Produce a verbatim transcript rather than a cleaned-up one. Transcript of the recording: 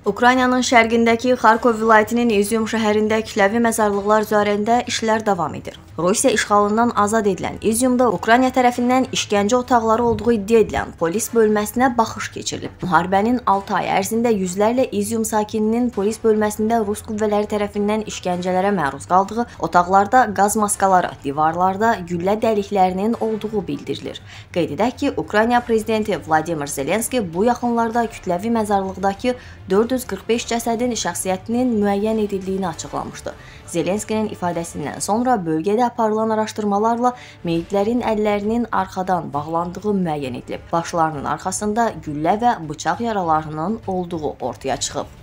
Ukraynanın şərqindəki Xarkov vilayətinin İzyum şəhərində kütləvi məzarlıqlar üzərində işlər davam edir. Rusiya işğalından azad edilən İzyumda Ukrayna tərəfindən işgəncə otaqları olduğu iddia edilən polis bölməsinə baxış keçirilib. Müharibənin altı ay ərzində yüzlərlə İzyum sakininin polis bölməsində Rus qüvvələri tərəfindən işgəncələrə məruz qaldığı, otaqlarda qaz maskaları, divarlarda güllə dəliklərinin olduğu bildirilir. Qeyd edək ki, Ukrayna prezidenti Vladimir Zelenski bu yaxınlarda kütləvi məzarlıqdakı dörd yüz qırx beş cəsədin şəxsiyyətinin müəyyən edildiyini açıqlamışdı. Zelenskinin ifadəsindən sonra bölgədə aparılan araşdırmalarla meyitlərin əllərinin arxadan bağlandığı müəyyən edilib. Başlarının arxasında güllə və bıçaq yaralarının olduğu ortaya çıxıb.